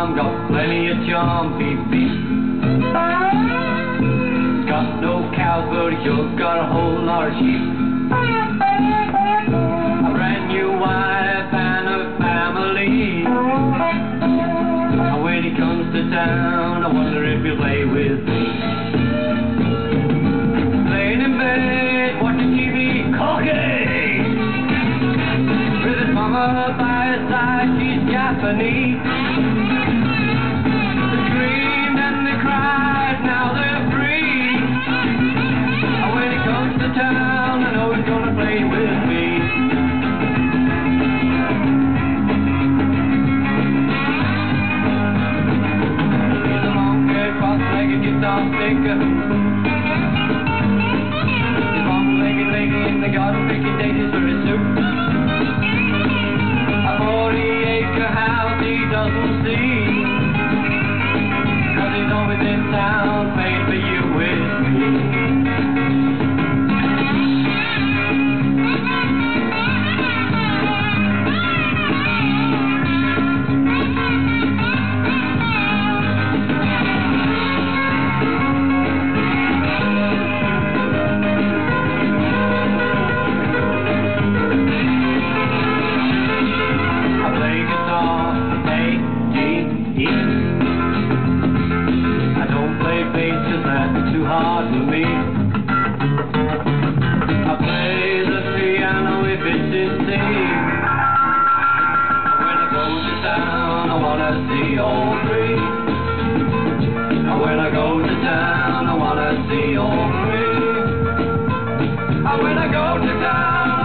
farm, got plenty of charm, beep beep. Got no cows, but he sure got a whole lot of sheep. A brand new wife and a family. And when he comes to town, I wonder if he'll play with me. Laying in bed, watching TV, cocky. With his mama by his side, she's Japanese. They screamed and they cried, now they're free. And when he comes to town, I know he's gonna play with me. He's a long-haired, cross-legged guitar picker. His long-legged lady in the garden picking daisies for his soup. A 40-acre house he doesn't see, 'cause he's always in town paying for you with me. I don't play bass 'cause that's too hard for me. I play the piano if it's in C. When I go to town, I wanna see all three. When I go to town, I wanna see all three. When I go to town,